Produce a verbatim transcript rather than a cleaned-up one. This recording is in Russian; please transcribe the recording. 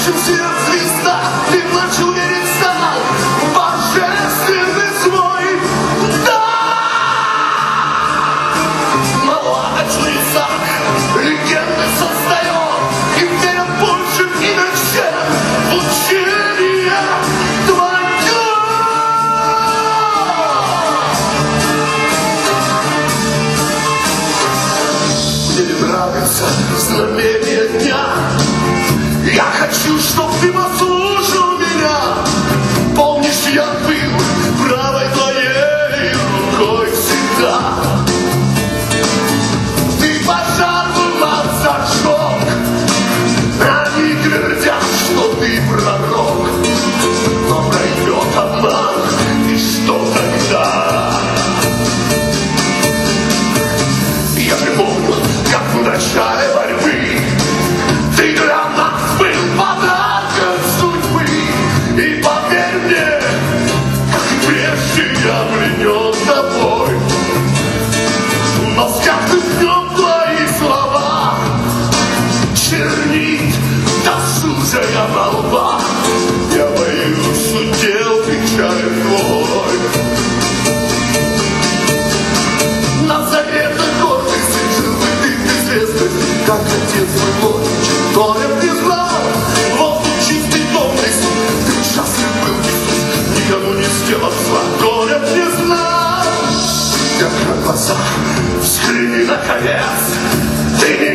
чем сверхзвезда, ты начал верить сам в божественный свой дар. Молодочный Исаак легенды создает и верят больше и на чем в учение твое. Мне не нравится знамение дня. Я хочу, чтоб ты послушал меня. Помнишь, я был правой твоей рукой всегда. Ты пожар в нас зажег. Они твердят, что ты пророк. Но пройдет обман, и что тогда? Я припомню, как в начале борьбы ты для нас был подарком судьбы. И поверь мне, как и прежде я пленен тобой. Но с каждым днем твои слова чернит досужая молва. Я боюсь, удел печали твой. На заре гордости жил бы ты безвестность, как отец мой. Горем не знал, воздух чистый доблесть. Ты счастлив был, Иисус, никому не сделал зла. Горем не знал, я на глаза, взгляни наконец. Ты не